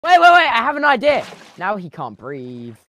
Wait, I have an idea. Now he can't breathe.